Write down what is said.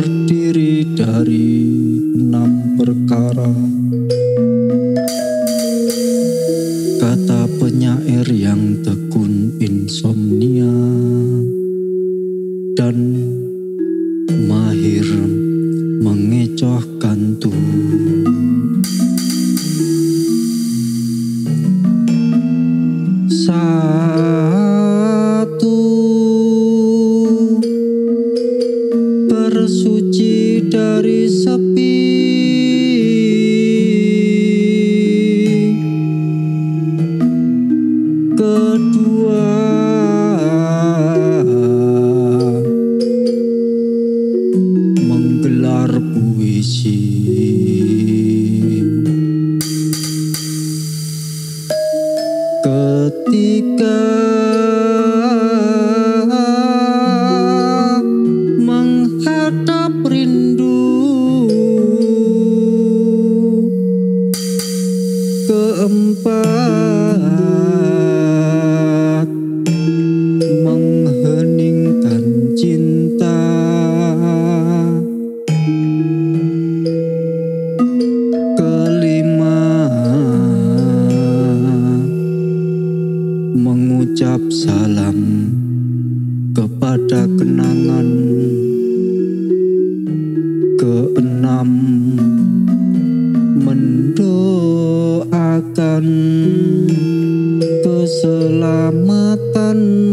terdiri dari 6 perkara. Kata penyair yang tekun insomnia dan mahir mengecoh kantuk. Satu, bersuci dari sepi. Kedua, menggelar puisi. Ketiga, menghadap rindu. Keempat, mengheningkan cinta. Kelima, mengucap salam kepada kenangan. Keenam, mendoakan keselamatan.